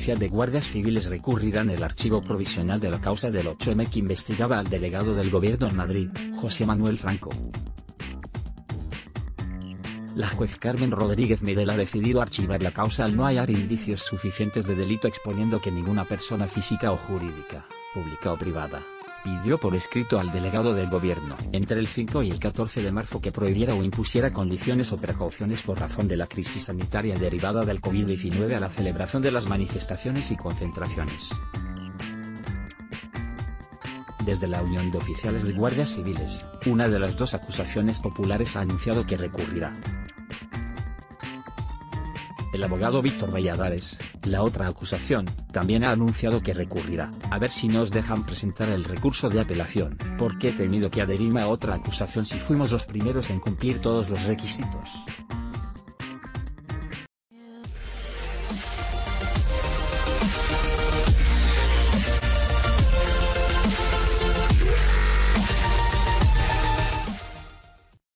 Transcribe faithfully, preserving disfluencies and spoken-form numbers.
Oficial de Guardias Civiles recurrirán el archivo provisional de la causa del ocho eme que investigaba al delegado del gobierno en Madrid, José Manuel Franco. La juez Carmen Rodríguez Medel ha decidido archivar la causa al no hallar indicios suficientes de delito, exponiendo que ninguna persona física o jurídica, pública o privada, pidió por escrito al delegado del gobierno entre el cinco y el catorce de marzo que prohibiera o impusiera condiciones o precauciones por razón de la crisis sanitaria derivada del COVID diecinueve a la celebración de las manifestaciones y concentraciones. Desde la Unión de Oficiales de Guardias Civiles, una de las dos acusaciones populares ha anunciado que recurrirá. El abogado Víctor Valladares, la otra acusación, también ha anunciado que recurrirá. A ver si nos dejan presentar el recurso de apelación, porque he temido que adherirme a otra acusación si fuimos los primeros en cumplir todos los requisitos.